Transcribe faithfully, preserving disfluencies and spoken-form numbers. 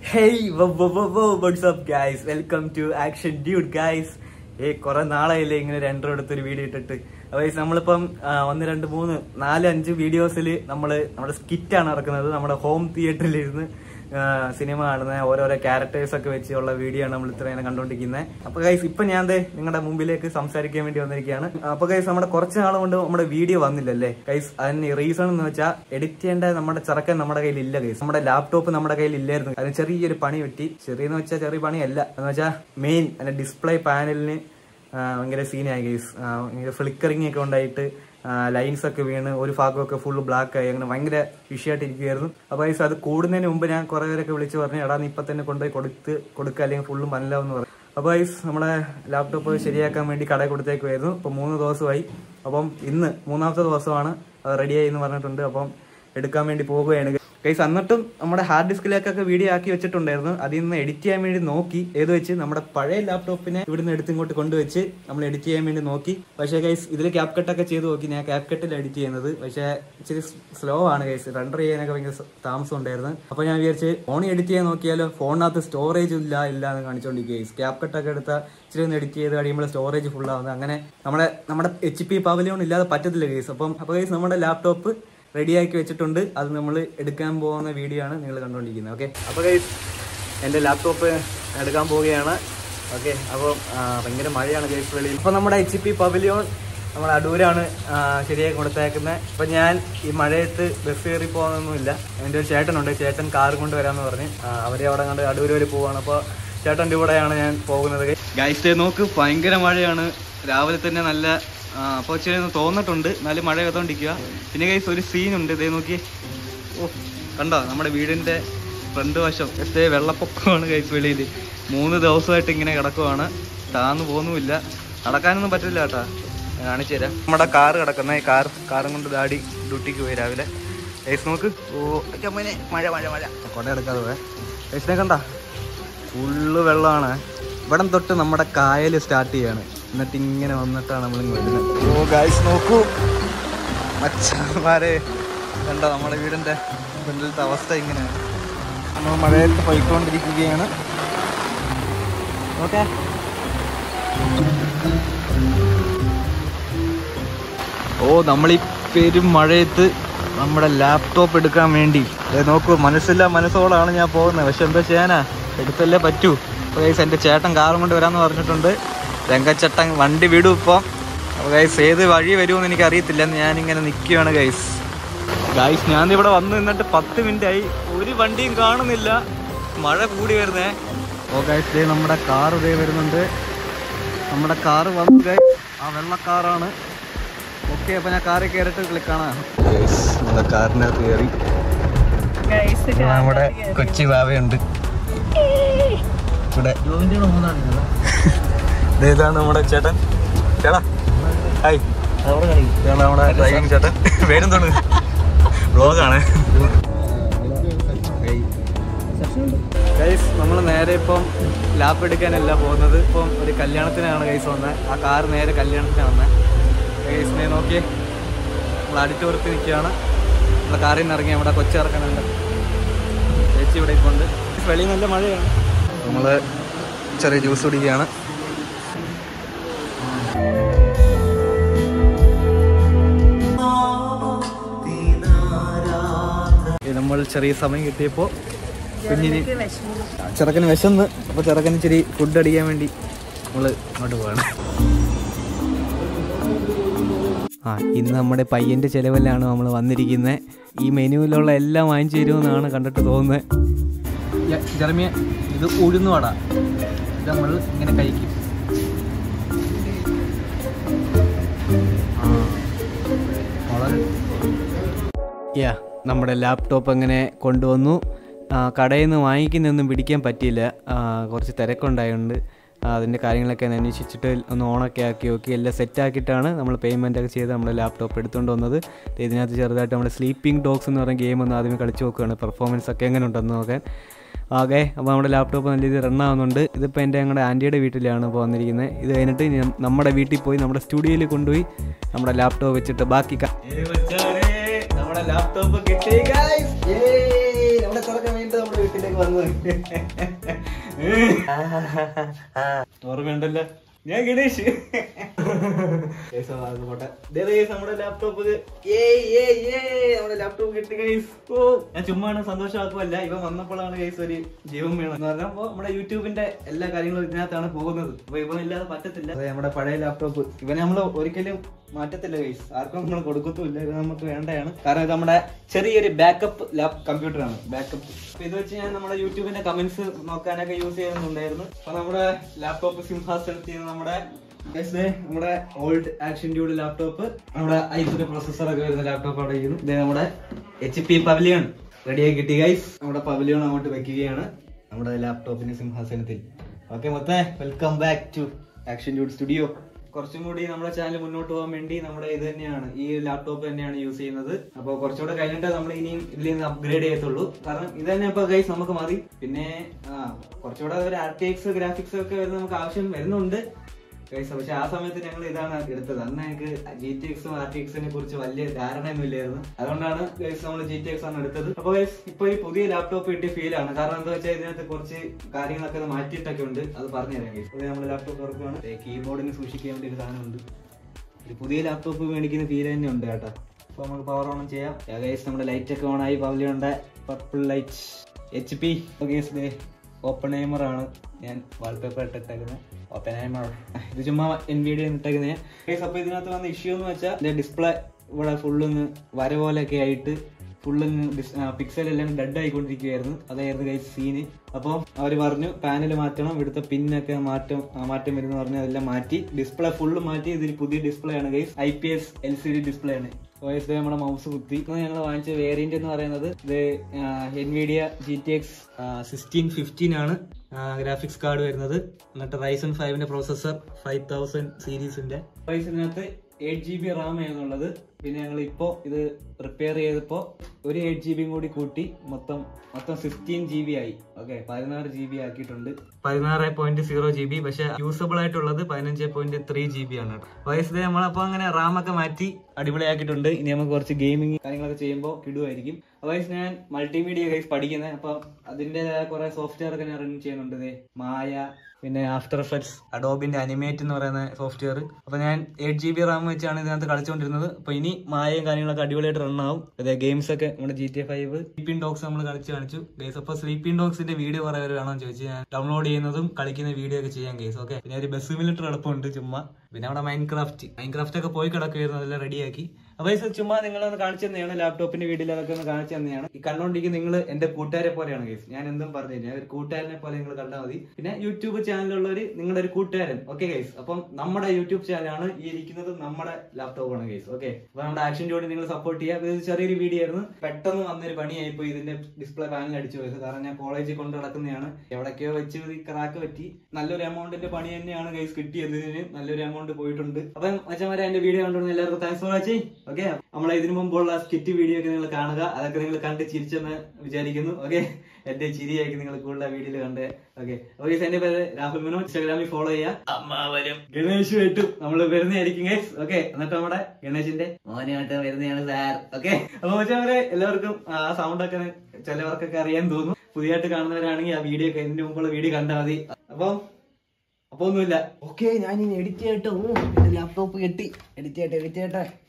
Hey, what's up guys? Welcome to Action Dude guys. Hey, കുറെ നാളായില്ലേ ഇങ്ങനെ രണ്ടര എടുത്തൊരു വീഡിയോ ഇട്ടിട്ട്. അപ്പോൾ നമ്മളിപ്പം ഒന്ന് രണ്ട് മൂന്ന് നാല് അഞ്ച് വീഡിയോസിൽ നമ്മൾ നമ്മുടെ സ്കിറ്റാണ് ഇറക്കുന്നത്. നമ്മുടെ ഹോം തിയേറ്ററിലിരുന്ന് സിനിമ കാണുന്ന ഓരോരോ ക്യാരക്ടേഴ്സ് ഒക്കെ വെച്ചുള്ള വീഡിയോ ആണ് നമ്മൾ ഇത്രയും കണ്ടുകൊണ്ടിരിക്കുന്നത്. അപ്പൊ ഗൈസ് ഇപ്പൊ ഞാൻ നിങ്ങളുടെ മുമ്പിലേക്ക് സംസാരിക്കാൻ വേണ്ടി വന്നിരിക്കുകയാണ്. അപ്പൊ ഗൈസ് നമ്മുടെ കുറച്ച് നാൾ കൊണ്ട് നമ്മുടെ വീഡിയോ വന്നില്ലല്ലേ ഗൈസ്. അതിന് റീസൺ എന്ന് വെച്ചാൽ എഡിറ്റ് ചെയ്യേണ്ട നമ്മുടെ ചെറുക്കൻ നമ്മുടെ കയ്യിൽ ഇല്ല ഗൈസ്. നമ്മുടെ ലാപ്ടോപ്പ് നമ്മുടെ കയ്യിൽ ഇല്ലായിരുന്നു. അതിന് ചെറിയൊരു പണി പറ്റി. ചെറിയെന്ന് വെച്ചാൽ ചെറിയ പണിയല്ല എന്ന് വെച്ചാൽ മെയിൻ അതിന്റെ ഡിസ്പ്ലേ പാനലിന് ഭയങ്കര സീനായി ഗൈസ്. ഫ്ലിക്കറിങ് ഒക്കെ ഉണ്ടായിട്ട് ലൈൻസ് ഒക്കെ വീണ് ഒരു ഭാഗമൊക്കെ ഫുള്ള് ബ്ലാക്ക് ആയി. അങ്ങനെ ഭയങ്കര വിഷയമായിട്ടിരിക്കുകയായിരുന്നു. അപ്പൊ ഗൈസ് അത് കൂടുന്നതിന് മുമ്പ് ഞാൻ കുറെ പേരൊക്കെ വിളിച്ച് പറഞ്ഞു, എടാ നീ ഇപ്പൊ തന്നെ കൊണ്ടുപോയി കൊടുത്ത് കൊടുക്കുക അല്ലെങ്കിൽ ഫുള്ളും മനലാവെന്ന് പറഞ്ഞു. അപ്പൊ ഗൈസ് നമ്മുടെ ലാപ്ടോപ്പ് ശരിയാക്കാൻ വേണ്ടി കടയിൽ കൊടുത്തേക്കുമായിരുന്നു. ഇപ്പൊ മൂന്ന് ദിവസമായി. അപ്പം ഇന്ന് മൂന്നാമത്തെ ദിവസമാണ് അത് റെഡിയായി എന്ന് പറഞ്ഞിട്ടുണ്ട്. അപ്പം എടുക്കാൻ വേണ്ടി പോവുകയാണ് ഗൈസ്. എന്നിട്ടും നമ്മുടെ ഹാർഡ് ഡിസ്കിലേക്കൊക്കെ വീഡിയോ ആക്കി വെച്ചിട്ടുണ്ടായിരുന്നു. അതിൽ നിന്ന് എഡിറ്റ് ചെയ്യാൻ വേണ്ടി നോക്കി. ഏത് വെച്ച് നമ്മുടെ പഴയ ലാപ്ടോപ്പിനെ ഇവിടുന്ന് എടുത്ത് ഇങ്ങോട്ട് കൊണ്ടുവച്ച് നമ്മൾ എഡിറ്റ് ചെയ്യാൻ വേണ്ടി നോക്കി. പക്ഷേ ഗൈസ് ഇതിൽ ക്യാപ് കട്ടൊക്കെ ചെയ്ത് നോക്കി. ഞാൻ ക്യാപ് കട്ടിൽ എഡിറ്റ് ചെയ്യുന്നത്. പക്ഷേ ഇച്ചിരി സ്ലോ ആണ് ഗൈസ്. റണ്ടർ ചെയ്യാനൊക്കെ ഭയങ്കര താമസം ഉണ്ടായിരുന്നു. അപ്പൊ ഞാൻ വിചാരിച്ച് ഫോണിൽ എഡിറ്റ് ചെയ്യാൻ നോക്കിയാലോ ഫോണിനകത്ത് സ്റ്റോറേജ് ഇല്ല ഇല്ല എന്ന് കാണിച്ചോണ്ടിരിക്കുക ഗൈസ്. ക്യാപ് കട്ടൊക്കെ എടുത്താൽ ഇച്ചിരി ഒന്ന് എഡിറ്റ് ചെയ്ത് കഴിയുമ്പോൾ സ്റ്റോറേജ് ഫുൾ ആവുന്നത്. അങ്ങനെ നമ്മുടെ നമ്മുടെ എച്ച് പി പവലിയോൺ ഇല്ലാതെ പറ്റത്തില്ല ഗൈസ്. അപ്പം അപ്പൊ ഗൈസ് നമ്മുടെ ലാപ്ടോപ്പ് റെഡിയാക്കി വെച്ചിട്ടുണ്ട്. അത് നമ്മൾ എടുക്കാൻ പോകുന്ന വീഡിയോ ആണ് നിങ്ങൾ കണ്ടുകൊണ്ടിരിക്കുന്നത്. ഓക്കെ അപ്പോൾ ഗൈസ് എൻ്റെ ലാപ്ടോപ്പ് എടുക്കാൻ പോവുകയാണ്. ഓക്കെ അപ്പോൾ ഭയങ്കര മഴയാണ് ഗൈസ് വെളിയിൽ. ഇപ്പോൾ നമ്മുടെ എച്ച് പി പവലിയോൺ നമ്മുടെ അടൂരാണ് ശരിയാക്കി കൊടുത്തേക്കുന്നത്. അപ്പം ഞാൻ ഈ മഴയത്ത് ബസ് കയറി പോകുന്നൊന്നുമില്ല. എൻ്റെ ഒരു ചേട്ടനുണ്ട്. ചേട്ടൻ കാർ കൊണ്ട് വരാമെന്ന് പറഞ്ഞ് അവരെ അവിടെ കണ്ട് അടൂർ വരെ പോവുകയാണ്. അപ്പോൾ ചേട്ടൻ്റെ കൂടെയാണ് ഞാൻ പോകുന്നത്. ഗൈസ് നോക്ക് ഭയങ്കര മഴയാണ്. രാവിലെ തന്നെ നല്ല അപ്പോൾ ഇച്ചിരി തോന്നിട്ടുണ്ട്. നല്ല മഴ പെയ്തോണ്ടിരിക്കുക. പിന്നെ ഗൈസ് ഒരു സീനുണ്ട്. ഇതേ നോക്കി. ഓ കണ്ടോ നമ്മുടെ വീടിൻ്റെ ഫ്രണ്ട് വശം എത്ര വെള്ളപ്പൊക്കമാണ് ഗൈസ് വെളിയിൽ. മൂന്ന് ദിവസമായിട്ട് ഇങ്ങനെ കിടക്കുവാണ്. താന്ന് പോകുന്നുമില്ല. നടക്കാനൊന്നും പറ്റില്ല കേട്ടാ. കാണിച്ചു തരാം. നമ്മുടെ കാറ് കിടക്കുന്ന ഈ കാർ കാറും കൊണ്ട് ഡാഡി ഡ്യൂട്ടിക്ക് പോയി രാവിലെ. ഗൈസ് നോക്ക്. ഓ ചമ്മനെ മഴ മഴ മഴ കൊട എടുക്കാതെ പോയെ. ഗൈസിനെ കണ്ട ഫുള്ള് വെള്ളമാണ്. ഇവിടം തൊട്ട് നമ്മുടെ കായൽ സ്റ്റാർട്ട് ചെയ്യാണ്. എന്നിട്ട് ഇങ്ങനെ വന്നിട്ടാണ് നമ്മളിങ്ങ് വരുന്നത്. ഓ ഗൈസ് നോക്കൂ മച്ചാന്മാരെ കണ്ടോ നമ്മുടെ വീടിൻ്റെ ഫ്രണ്ടിലത്തെ അവസ്ഥ ഇങ്ങനെയാണ്. നമ്മൾ മഴയത്ത് പോയിക്കൊണ്ടിരിക്കുകയാണ്. ഓക്കെ ഓ നമ്മളീ പെരും മഴയത്ത് നമ്മുടെ ലാപ്ടോപ്പ് എടുക്കാൻ വേണ്ടി നോക്കൂ. മനസ്സില്ല മനസ്സോടാണ് ഞാൻ പോകുന്നത്. പക്ഷെ എന്താ ചെയ്യാനാ, എടുത്തല്ലേ പറ്റൂ. അപ്പോൾ ഗൈസ് എൻ്റെ ചേട്ടൻ കാറും കൊണ്ട് വരാമെന്ന് പറഞ്ഞിട്ടുണ്ട്. രംഗച്ചട്ടൻ വണ്ടി വിടും ഇപ്പോൾ. അപ്പോൾ ഗൈസ് ഏത് വഴി വരുമെന്ന് എനിക്ക് അറിയത്തില്ല. ഞാനിങ്ങനെ നിൽക്കുകയാണ് ഗൈസ്. ഗൈസ് ഞാൻ ഇവിടെ വന്ന് നിന്നിട്ട് പത്ത് മിനിറ്റ് ആയി. ഒരു വണ്ടിയും കാണുന്നില്ല. മഴ കൂടി വരുന്നേ. ഓ ഗൈസ് ദേ നമ്മുടെ കാർ ഇതേ വരുന്നുണ്ട്. നമ്മുടെ കാറ് വന്നു ഗൈസ്. ആ വെള്ളക്കാറാണ്. ഓക്കെ അപ്പോൾ ഞാൻ കാറിൽ കയറിയിട്ട് ക്ലിക്കാണ്. ഗൈസ് നമ്മുടെ കാറിനകത്ത് കയറി. നമ്മുടെ കൊച്ചി ബാവയുണ്ട് ഇവിടെ. ഇതാണ് നമ്മുടെ ചേട്ടൻ. ചേട്ടാ ഹായ്. ഇതാണ് നമ്മുടെ ഡ്രൈവിംഗ് ചേട്ടൻ. പേരെന്താണ്? വ്ളോഗാണ്. ഗൈസ് നമ്മൾ നേരെ ഇപ്പം ലാപ്പ് എടുക്കാനല്ല പോകുന്നത്. ഇപ്പം ഒരു കല്യാണത്തിനാണ് ഗൈസ് വന്നത്. ആ കാർ നേരെ കല്യാണത്തിനാണ് വന്നത്. ഗൈസിനെ നോക്കിയേ നമ്മൾ അടിച്ചോർത്ത് നിൽക്കുകയാണ്. നമ്മളെ കാറിൽ നിന്ന് ഇറങ്ങി നമ്മുടെ കൊച്ചിറക്കാനുണ്ട്. ചേച്ചി ഇവിടെ ഇപ്പോൾ ഉണ്ട്. വെളിയിൽ നല്ല മഴയാണ്. നമ്മൾ ചെറിയ ജ്യൂസ് കുടിക്കുകയാണ്. നമ്മൾ ചെറിയ സമയം കിട്ടിയപ്പോൾ കുഞ്ഞിന് ചെറുക്കന് വിശന്ന്. അപ്പോൾ ചെറുക്കന് ഇച്ചിരി ഫുഡ് അടിക്കാൻ വേണ്ടി നമ്മൾ അങ്ങോട്ട് പോവാണ്. ആ ഇന്ന് നമ്മുടെ പയ്യൻ്റെ ചിലവിലാണ് നമ്മൾ വന്നിരിക്കുന്നത്. ഈ മെനുവിലുള്ള എല്ലാം വാങ്ങിച്ചു തരുമെന്നാണ് കണ്ടിട്ട് തോന്നുന്നത്. ജെറമിയ ഇത് ഉഴുന്ന് വട. ഇത് നമ്മൾ ഇങ്ങനെ കഴിക്കും. യാ നമ്മുടെ ലാപ്ടോപ്പ് അങ്ങനെ കൊണ്ടുവന്നു. കടയിൽ നിന്ന് വാങ്ങിക്കുന്നൊന്നും പിടിക്കാൻ പറ്റിയില്ല. കുറച്ച് തിരക്കുണ്ടായതുകൊണ്ട് അതിൻ്റെ കാര്യങ്ങളൊക്കെ അന്വേഷിച്ചിട്ട് ഒന്ന് ഓണൊക്കെ ആക്കി നോക്കി എല്ലാം സെറ്റാക്കിയിട്ടാണ് നമ്മൾ പേയ്മെൻ്റ് ഒക്കെ ചെയ്ത് നമ്മുടെ ലാപ്ടോപ്പ് എടുത്തുകൊണ്ട് വന്നത്. ഇതിനകത്ത് ചെറുതായിട്ട് നമ്മുടെ സ്ലീപ്പിംഗ് ഡോഗ്സ് എന്ന് പറയുന്ന ഗെയിം ഒന്ന് ആദ്യമേ കളിച്ച് നോക്കുകയാണ്. പെർഫോമൻസ് ഒക്കെ എങ്ങനെ ഉണ്ടെന്ന് നോക്കാൻ. ഓക്കെ അപ്പോൾ നമ്മുടെ ലാപ്ടോപ്പ് നല്ല രീതിയിൽ റൺ ആവുന്നുണ്ട്. ഇതിപ്പോൾ എൻ്റെ ഞങ്ങളുടെ ആൻറ്റിയുടെ വീട്ടിലാണ് ഇപ്പോൾ വന്നിരിക്കുന്നത്. ഇത് കഴിഞ്ഞിട്ട് നമ്മുടെ വീട്ടിൽ പോയി നമ്മുടെ സ്റ്റുഡിയോയിൽ കൊണ്ടുപോയി നമ്മുടെ ലാപ്ടോപ്പ് വെച്ചിട്ട് ബാക്കി നമ്മുടെ ലാപ്ടോപ്പ് കിട്ടി ഗൈസ്. നമ്മുടെ തുറക്കാൻ വേണ്ടി നമ്മുടെ വീട്ടിലേക്ക് ഇങ്ങോട്ടേക്ക് വന്നത്. ഓർമ്മയുണ്ടല്ലോ, ഞാൻ ഗണേഷ്. നമ്മുടെ ലാപ്ടോപ്പ് നമ്മുടെ ലാപ്ടോപ്പ് കിട്ടി ഗൈസ്. ഓ ഞാൻ ചുമ്മാണ് സന്തോഷമാക്കുമല്ല, ഇവ വന്നപ്പോഴാണ് ഗൈസ് ഒരു ജീവൻ വേണം എന്ന് പറഞ്ഞപ്പോ നമ്മുടെ യൂട്യൂബിന്റെ എല്ലാ കാര്യങ്ങളും ഇതിനകത്താണ് പോകുന്നത്. അപ്പൊ ഇവൻ ഇല്ലാതെ പറ്റത്തില്ല. നമ്മുടെ പഴയ ലാപ്ടോപ്പ് ഇവനെ നമ്മൾ ഒരിക്കലും മാറ്റത്തില്ല ഗൈസ്, ആർക്കും നമ്മൾ കൊടുക്കത്തുമില്ല. ഇത് നമുക്ക് വേണ്ടതാണ്, കാരണം ഇത് നമ്മുടെ ചെറിയൊരു ബാക്കപ്പ് ലാപ് കമ്പ്യൂട്ടറാണ്. ബാക്കപ്പ് ഇത് വെച്ച് ഞാൻ നമ്മുടെ യൂട്യൂബിന്റെ കമന്റ്സ് നോക്കാനൊക്കെ യൂസ് ചെയ്യുന്നുണ്ടായിരുന്നു. അപ്പൊ നമ്മുടെ ലാപ്ടോപ്പ് സിംഹാസനത്തിൽ നമ്മുടെ നമ്മുടെ ഓൾഡ് ആക്ഷൻ ഡ്യൂഡ് ലാപ്ടോപ്പ്, നമ്മുടെ ഐസിന്റെ പ്രൊസസർ ഒക്കെ വരുന്ന ലാപ്ടോപ്പ് അവിടെ ചെയ്യുന്നു. ഇത് നമ്മുടെ എച്ച് പി പവലിയൺ റെഡിയായി കിട്ടി ഗൈസ്. നമ്മുടെ പവലിയൺ അങ്ങോട്ട് വെക്കുകയാണ് നമ്മുടെ ലാപ്ടോപ്പിന്റെ സിംഹാസനത്തിൽ. ഓക്കെ മൊത്തം welcome back to action dude studio. കുറച്ചും കൂടി നമ്മുടെ ചാനൽ മുന്നോട്ട് പോകാൻ വേണ്ടി നമ്മുടെ ഇത് തന്നെയാണ്, ഈ ലാപ്ടോപ്പ് തന്നെയാണ് യൂസ് ചെയ്യുന്നത്. അപ്പോൾ കുറച്ചുകൂടെ കഴിഞ്ഞിട്ട് നമ്മൾ ഇനിയും ഇതിൽ നിന്ന് അപ്ഗ്രേഡ് ചെയ്യത്തുള്ളൂ, കാരണം ഇത് തന്നെ ഇപ്പൊ ഗൈസ് നമുക്ക് മതി. പിന്നെ ആ കുറച്ചുകൂടെ ഒരു ആർ ടി എക്സ് ഗ്രാഫിക്സ് ഒക്കെ വരുന്ന നമുക്ക് ആവശ്യം വരുന്നുണ്ട് ഗൈസ്. പക്ഷെ ആ സമയത്ത് ഞങ്ങൾ ഇതാണ് എടുത്തത്. അന്ന് ഞങ്ങൾക്ക് ജി ടി എക്സും ആർ ടി എക്സിനെ കുറിച്ച് വലിയ ധാരണയൊന്നും ഇല്ലായിരുന്നു. അതുകൊണ്ടാണ് ഗൈസ് നമ്മൾ ജി ടി എക്സ് ആണ് എടുത്തത്. അപ്പൊ ഗൈസ് ഇപ്പൊ ഈ പുതിയ ലാപ്ടോപ്പ് കിട്ടിയ ഫീൽ ആണ്. കാരണം എന്താ വെച്ചാൽ ഇതിനകത്ത് കുറച്ച് കാര്യങ്ങളൊക്കെ മാറ്റിയിട്ടൊക്കെ ഉണ്ട്, അത് പറഞ്ഞുതരാം ഗൈസ്. പുതിയ നമ്മുടെ ലാപ്ടോപ്പ് തുറക്കുകയാണ്. കീബോർഡിന് സൂക്ഷിക്കാൻ വേണ്ടി ഒരു സാധനമുണ്ട്. ഒരു പുതിയ ലാപ്ടോപ്പ് മേടിക്കുന്ന ഫീൽ തന്നെ ഉണ്ട് കേട്ടോ. അപ്പൊ നമുക്ക് പവർ ഓൺ ചെയ്യാം ഗൈസ്. നമ്മുടെ ലൈറ്റ് ഒക്കെ ഓൺ ആയി. പവലിയുണ്ട് purple light H P. Guys Oppenheimer ആണ് ഞാൻ വാൾപേപ്പർ ഇട്ടിട്ടേക്കുന്നത്. ഓപ്പൺഹൈമർ ഇത് ചുമ്മാ എൻവിഡിയ ഇട്ടേക്കുന്നത്. അപ്പൊ ഇതിനകത്ത് വന്ന ഇഷ്യൂ എന്ന് വെച്ചാൽ ഡിസ്പ്ലേ ഇവിടെ ഫുള്ളൊന്ന് വര പോലെയൊക്കെ ആയിട്ട് ഫുള്ളൊന്ന് പിക്സൽ എല്ലാം ഡെഡ് ആയിക്കൊണ്ടിരിക്കുകയായിരുന്നു. അതായിരുന്നു ഗൈസ് സീന്. അപ്പം അവര് പറഞ്ഞു പാനൽ മാറ്റണം, ഇവിടുത്തെ പിന്നൊക്കെ മാറ്റം മാറ്റം വരുന്ന പറഞ്ഞു. അതെല്ലാം മാറ്റി ഡിസ്പ്ലേ ഫുള്ള് മാറ്റി. ഇതിൽ പുതിയ ഡിസ്പ്ലേ ആണ് guys, I P S L C D display ആണ്. വോയിസ് നമ്മുടെ മൗസ് കുത്തി. ഞങ്ങൾ വാങ്ങിച്ച വേരിയന്റ് എന്ന് പറയുന്നത് ഇത് Nvidia G T X sixteen fifteen ആണ് ഗ്രാഫിക്സ് കാർഡ് വരുന്നത്. എന്നിട്ട് റൈസൺ ഫൈവിന്റെ പ്രോസസർ ഫൈവ് തൗസൻഡ് സീരീസിന്റെ. ഇതിനകത്ത് എയ്റ്റ് ജി ബി റാം ആയിരുന്നുള്ളത്. പിന്നെ ഞങ്ങൾ ഇപ്പോ ഇത് റിപ്പയർ ചെയ്തപ്പോ ഒരു എയ്റ്റ് ജി ബിയും കൂടി കൂട്ടി മൊത്തം മൊത്തം സിക്സ്റ്റീൻ ജി ബി ആയി. ഓക്കെ പതിനാറ് ജി ബി ആക്കിയിട്ടുണ്ട്. പതിനാറ് പോയിന്റ് സീറോ ജി ബി പക്ഷെ യൂസബിൾ ആയിട്ടുള്ളത് പതിനഞ്ച് പോയിന്റ് ത്രീ ജി ബി ആണ്. വയസ്സ് നമ്മളപ്പോ അങ്ങനെ റാം ഒക്കെ മാറ്റി അടിപൊളിയാക്കിയിട്ടുണ്ട്. ഇനി നമുക്ക് കുറച്ച് ഗെയിമിങ് കാര്യങ്ങളൊക്കെ ചെയ്യുമ്പോൾ കിടുവായിരിക്കും. വയസ്സ് ഞാൻ മൾട്ടിമീഡിയ ഗൈസ് പഠിക്കുന്നത്. അപ്പൊ അതിന്റേതായ കുറെ സോഫ്റ്റ്വെയർ ഒക്കെ ഞാൻ റൺ ചെയ്യുന്നുണ്ട്. മായ, പിന്നെ ആഫ്റ്റർ എഫക്ട്സ്, അഡോബിന്റെ അനിമേറ്റ് എന്ന് പറയുന്ന സോഫ്റ്റ്വെയർ. അപ്പൊ ഞാൻ എയ്റ്റ് ജി ബി റാം വെച്ചാണ് ഇതിനകത്ത് കളിച്ചുകൊണ്ടിരുന്നത്. അപ്പൊ ഇനി മായയും കാര്യങ്ങളൊക്കെ അടിപൊളിയായിട്ട് റൺ ആവും. അതെ ഗെയിംസ് ഒക്കെ നമ്മുടെ G T A five sleeping dogs നമ്മൾ കളിച്ച് കാണിച്ചു ഗൈസ്. അപ്പൊ സ്ലീപ്പിംഗ് ഡോഗ്സിന്റെ വീഡിയോ പറയാൻ വേണമെന്ന് ചോദിച്ചു ഞാൻ ഡൗൺലോഡ് ചെയ്യുന്നതും കളിക്കുന്ന വീഡിയോ ഒക്കെ ചെയ്യാൻ ഗൈസ്. ഓക്കെ പിന്നെ ഒരു ബസ് സിമുലേറ്റർ എളുപ്പമുണ്ട് ചുമ്മാ. പിന്നെ അവിടെ മൈൻക്രാഫ്റ്റ് മൈൻക്രാഫ്റ്റ് ഒക്കെ പോയി കിടക്കുമായിരുന്നു, അതെല്ലാം റെഡിയാക്കി. അപ്പൊ ചുമ്മാ നിങ്ങളൊന്ന് കാണിച്ചു തന്നെയാണ് ലാപ്ടോപ്പിന്റെ വീഡിയോയിൽ അതൊക്കെ ഒന്ന് കാണിച്ചു തന്നെയാണ്. ഈ കണ്ടോണ്ടിരിക്കുന്ന നിങ്ങൾ എന്റെ കൂട്ടുകാരെ പോലെയാണ് ഗൈസ്. ഞാൻ എന്തും പറഞ്ഞു ഞാൻ ഒരു കൂട്ടുകാരനെ പോലെ നിങ്ങൾ കണ്ടാൽ മതി. പിന്നെ യൂട്യൂബ് ചാനലുള്ളവര് നിങ്ങളുടെ ഒരു കൂട്ടുകാരൻ. Okay guys. അപ്പം നമ്മുടെ യൂട്യൂബ് ചാനലാണ് ഈ ഇരിക്കുന്നത്, നമ്മുടെ ലാപ്ടോപ്പ് ആണ് ഗൈസ്. ഓക്കെ അപ്പൊ നമ്മുടെ ആക്ഷൻ ജോഡി നിങ്ങൾ സപ്പോർട്ട് ചെയ്യുക. ഇത് ചെറിയൊരു വീഡിയോ ആയിരുന്നു, പെട്ടെന്ന് വന്നൊരു പണിയായിപ്പോ ഇതിന്റെ ഡിസ്പ്ലേ പാനൽ അടിച്ചു പോയത്. കാരണം ഞാൻ കോളേജിൽ കൊണ്ട് നടക്കുന്നതാണ്, എവിടേക്കോ വെച്ച് ക്രാക്ക് പറ്റി. നല്ലൊരു എമൗണ്ടിന്റെ പണി തന്നെയാണ് ഗൈസ് കിട്ടിയത്. ഇതിന് നല്ലൊരു എമൗണ്ട് പോയിട്ടുണ്ട്. അപ്പൊ മച്ചന്മാരെ എന്റെ വീഡിയോ കണ്ടുകൊണ്ട് എല്ലാവർക്കും താങ്ക്സ് ഫോർ വാച്ചിങ്. ഓക്കെ നമ്മളെ ഇതിനു മുമ്പുള്ള സ്കിറ്റ് വീഡിയോ ഒക്കെ നിങ്ങൾ കാണുക, അതൊക്കെ നിങ്ങൾ കണ്ട് ചിരിച്ചെന്ന് വിചാരിക്കുന്നു. ഓക്കെ എന്റെ ചിരിയായിരിക്കും നിങ്ങൾ കൂടുതൽ വീഡിയോയിൽ കണ്ടേ. ഓക്കെ ഓക്കെ എന്റെ പേര് രാഹുൽ മനോ, ഇൻസ്റ്റാഗ്രാമിൽ ഫോളോ ചെയ്യുക. അമ്മാവരും ഗണേശുമായിട്ടും നമ്മൾ വരുന്നതായിരിക്കും ഗൈസ്. ഓക്കെ എന്നിട്ട് നമ്മുടെ ഗണേശിന്റെ മോനായിട്ട് വരുന്നതാണ് സാർ. ഓക്കെ അപ്പൊ മച്ചന്മാരെ എല്ലാവർക്കും ആ സൗണ്ട് ഒക്കെ ചിലവർക്കൊക്കെ അറിയാൻ തോന്നും. പുതിയതായിട്ട് കാണുന്നവരാണെങ്കിൽ ആ വീഡിയോ ഒക്കെ ഇതിന്റെ മുമ്പുള്ള വീഡിയോ കണ്ടാൽ മതി. അപ്പം അപ്പൊ ഒന്നുമില്ല. ഓക്കെ ഞാൻ ഇനി എഡിറ്റ് ചെയ്യട്ടെ. ഓ എന്റെ ലാപ്ടോപ്പ് കെട്ടി എഡിറ്റ് ചെയ്യട്ടെ എഡിറ്റ് ചെയ്യട്ടെ